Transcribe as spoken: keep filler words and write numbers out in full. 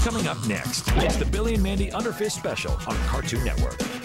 Coming up next, it's the Billy and Mandy Underfist special on Cartoon Network.